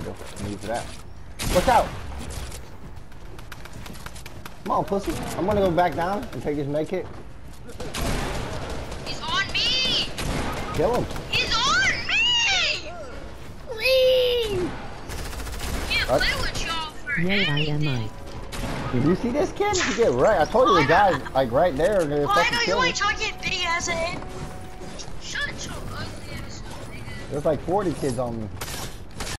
go. Use that. Watch out! Come on, pussy. I'm gonna go back down and take his med kit. He's on me! Kill him. He's on me! Leave! Can't play with y'all for anything. Did you see this kid? You get right. I told you the guy's like right there. Gonna Oh, I fucking know you kill like him. talking big ass head. Shut your ugly ass up, nigga. There's like 40 kids on me.